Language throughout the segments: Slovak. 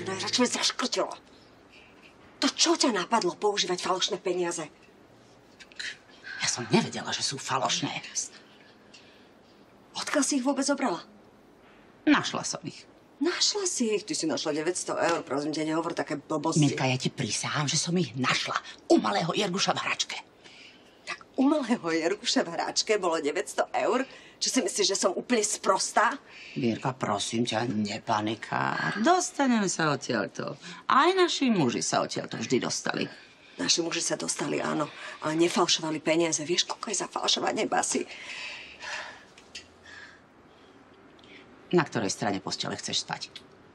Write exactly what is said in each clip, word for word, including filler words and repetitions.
najradšej mi zaškrtilo. To čo ťa napadlo používať falošné peniaze? Ja som nevedela, že sú falošné. Odkiaľ si ich vôbec zobrala? Našla som ich. Našla si ich? Ty si našla deväťsto eur, prosím ťa, nehovor také blbosti. Mirka, ja ti prisahám, že som ich našla u malého Jerguša v hračke. Tak u malého Jerguša v hračke bolo deväťsto eur? Čo si myslíš, že som úplne sprostá? Mirka, prosím ťa, nepanikár. Dostaneme sa odtiaľto. Aj naši muži sa odtiaľto vždy dostali. Naši muži sa dostali, áno, ale nefalšovali peniaze. Vieš, koľko je za falšovanie basy? Na ktorej strane postele chceš spať?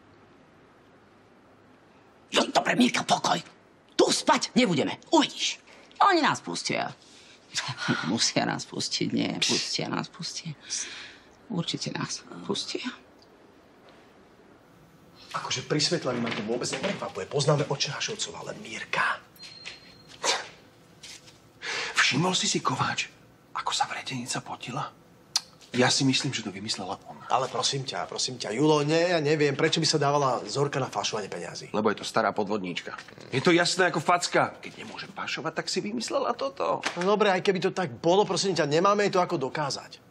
No dobre, Mirka, pokoj. Tu spať nebudeme, uvidíš. Oni nás pustia. Musia nás pustiť, nie, pustia nás, pustia. Určite nás pustia. Akože pri svetlení ma to vôbec neprekvapuje. Poznáme Očášovcov, ale Mirka. Všimol si si, Kováč, ako sa vretenica potila? Ja si myslím, že to vymyslela ona. Ale prosím ťa, prosím ťa, Julo, nie, ja neviem, prečo by sa dávala Zorka na falšovanie peňazí. Lebo je to stará podvodníčka. Je to jasné ako facka. Keď nemôže pašovať, tak si vymyslela toto. No dobre, aj keby to tak bolo, prosím ťa, nemáme jej to ako dokázať.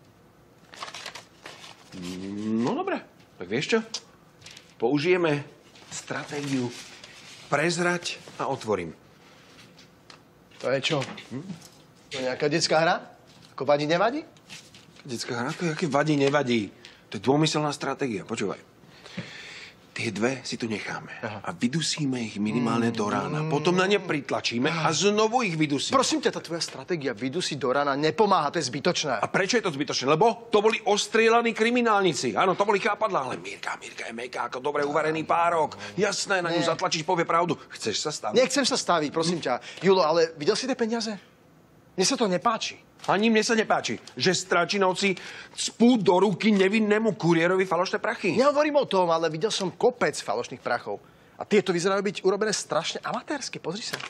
No dobre, tak vieš čo? Použijeme stratégiu prezrať a otvorím. To je čo? Hm? To je nejaká detská hra? Ako vadí, nevadí? Detská hra, to je, aké vadí, nevadí. To je dômyselná stratégia, počúvaj. Tie dve si tu necháme. Aha. A vydusíme ich minimálne mm. do rána. Potom na ne pritlačíme a znovu ich vydusíme. Prosím ťa, tá tvoja stratégia vydusiť do rána nepomáha, to je zbytočné. A prečo je to zbytočné? Lebo to boli ostrielaní kriminálnici. Áno, to boli chápadlá, ale Mirka, Mirka je meká ako dobre uvarený párok. Jasné, na ňu zatlačíš, povie pravdu. Chceš sa staviť? Nechcem sa staviť, prosím ťa. Julo, ale videl si tie peniaze? Mne sa to nepáči. Ani mne sa nepáči, že Stračinovci cpú do ruky nevinnému kuriérovi falošné prachy. Nehovorím o tom, ale videl som kopec falošných prachov. A tieto vyzerajú byť urobené strašne amatérsky. Pozri sa.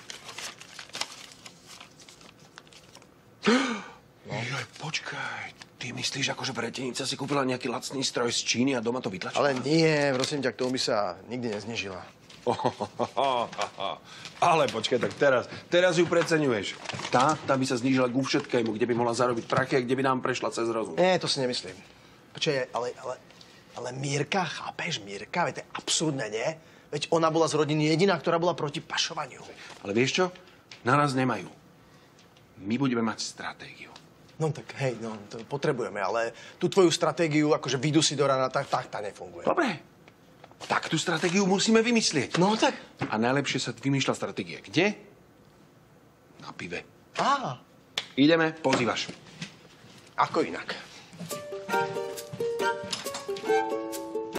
No. Joj, počkaj. Ty myslíš, akože vretenica si kúpila nejaký lacný stroj z Číny a doma to vytlačila? Ale nie, prosím ťa, k tomu by sa nikdy neznežila. Oh, oh, oh, oh, oh. Ale počkaj, tak teraz, teraz ju preceňuješ. Tá, tá by sa znížila ku všetkému, kde by mohla zarobiť prachy a kde by nám prešla cez rozum. Nie, to si nemyslím. Počkaj, ale, ale, ale Mirka, chápeš, Mirka, veď to je absurdné, nie? Veď ona bola z rodiny jediná, ktorá bola proti pašovaniu. Ale vieš čo? Na nás nemajú. My budeme mať stratégiu. No tak hej, no, to potrebujeme, ale tú tvoju stratégiu, akože vydusiť do rána, tak, tak tá nefunguje. Dobre. Tak tú stratégiu musíme vymyslieť. No tak. A najlepšie sa vymýšľa stratégia. Kde? Na pive. Á. Ideme, pozývaš. Ako inak.